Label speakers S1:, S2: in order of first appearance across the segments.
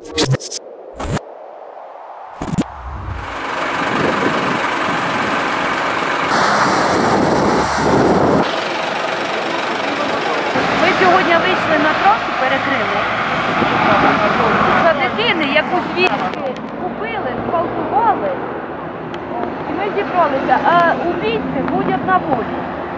S1: Сьогодні вийшли на трасу, перекрили. За дитини, яку звідки купили, зґвалтували. І ми зібралися, а убійці будуть на волі.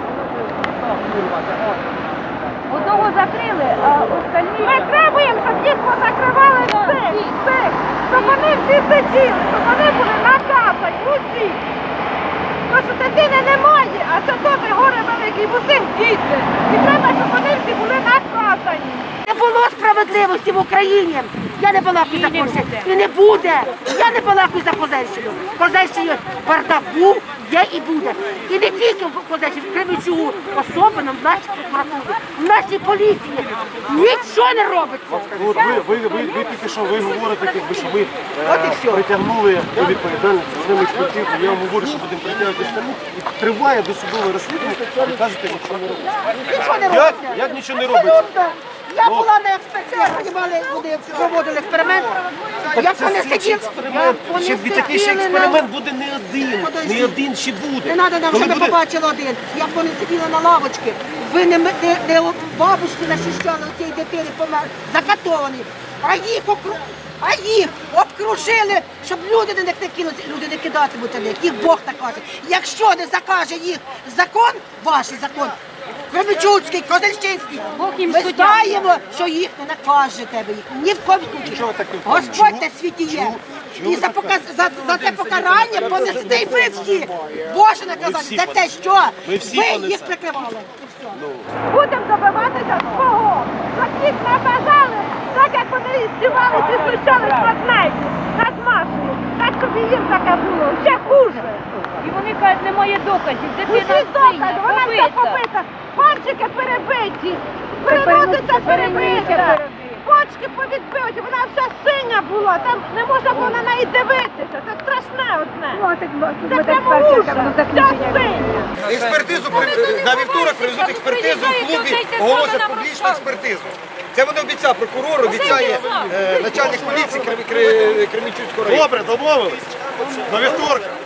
S1: Одного закрили, а остальні...
S2: Ми требуємо, щоб їх позакривали всіх, щоб вони всі сиділи, щоб вони були наказані, усі. Тому що дитини немає, а це теж горе велике, і в усіх діти. І треба, щоб вони всі були наказані.
S3: Не було справедливості в Україні. Я не балакаю за Польщу. І не буде. Я не балакаю за Козельщину. Козельщина бардак був, є і буде. І не тільки в Козельщині, в Кременчугу, особливо в нашій прокуратурі, в нашій поліції. Нічого не робиться.
S4: Ви тільки що ви говорите, що ви притягнули до відповідальності з експертів. Я вам говорю, що будемо притягувати сторону. І триває досудове розслідування, ви кажете, нічого не робиться.
S3: Нічого не робиться.
S4: Як нічого не робиться?
S3: Я була на експертизі, вони проводили експеримент. Як вони сиділи?
S4: Такий ще експеримент буде не один. Не один ще буде.
S3: Не треба нам, щоб ми побачили один. Як вони сиділи на лавочці, ви не бабушки захищали цієї дитини, закатовані, а їх обкружили, щоб люди на них не кинули, люди не кидатимуть на них, їх Бог так каже. Якщо не закаже їх закон, ваш закон, Кременчуцький, Козельщинський, ми знаємо, що їх не накаже тебе, ні в кому случаю. Господь на світі є. І за це покарання понесете і ви всі. Боже наказати, за те, що ви їх прикривали.
S2: Будемо добиватися свого, щоб їх наказали, так як вони здівалися і знущалися над нею, над Машею, так щоб і їм таке було, ще хуже.
S1: І вони кажуть, немає доказів,
S2: Усі
S1: дитина
S2: докази, вона вся
S1: побита.
S2: побита, пальчики перебиті, переносиця перебита, почки повідбиті, вона вся синя була, там не можна було на неї дивитися, це страшне одне. Це прямо ужас, вся синя.
S5: Експертизу на вівторок привезуть експертизу в клубі, оголосять публічну експертизу. Це вони обіцяв прокурор, обіцяє начальник поліції Кременчуцького району.
S4: Добре, домовились. На вівторок.